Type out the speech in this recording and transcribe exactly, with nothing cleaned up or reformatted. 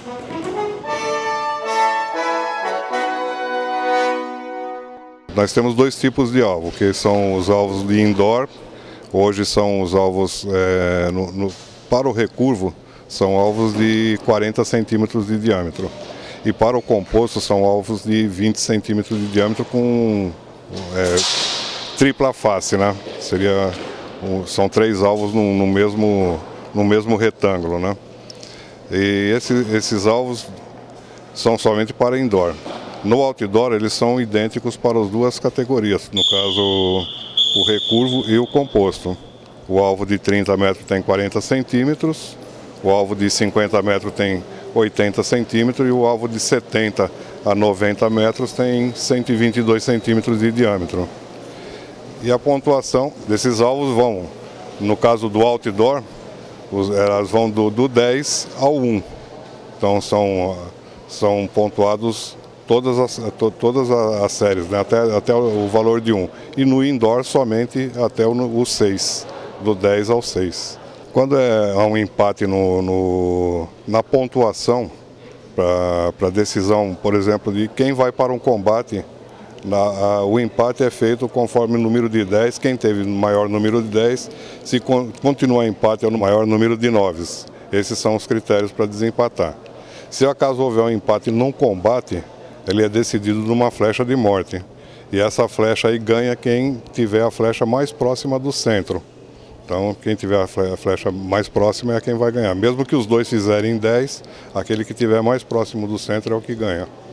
Nós temos dois tipos de alvo, que são os alvos de indoor. Hoje são os alvos, é, no, no, para o recurvo, são alvos de quarenta centímetros de diâmetro. E para o composto são alvos de vinte centímetros de diâmetro com é, tripla face, né? Seria, são três alvos no, no, mesmo, no mesmo retângulo, né? E esse, esses alvos são somente para indoor. No outdoor eles são idênticos para as duas categorias, no caso o recurvo e o composto. O alvo de trinta metros tem quarenta centímetros, o alvo de cinquenta metros tem oitenta centímetros e o alvo de setenta a noventa metros tem cento e vinte e dois centímetros de diâmetro. E a pontuação desses alvos vão, no caso do outdoor, elas vão do, do dez ao um. Então são, são pontuados todas as, to, todas as séries, né? até, até o valor de um. E no indoor somente até o, o seis, do dez ao seis. Quando é, há um empate no, no, na pontuação, para a decisão, por exemplo, de quem vai para um combate, na, a, o empate é feito conforme o número de dez, quem teve o maior número de dez, se con, continuar empate é o maior número de noves. Esses são os critérios para desempatar. Se acaso houver um empate num combate, ele é decidido numa flecha de morte. E essa flecha aí ganha quem tiver a flecha mais próxima do centro. Então, quem tiver a flecha mais próxima é quem vai ganhar. Mesmo que os dois fizerem dez, aquele que tiver mais próximo do centro é o que ganha.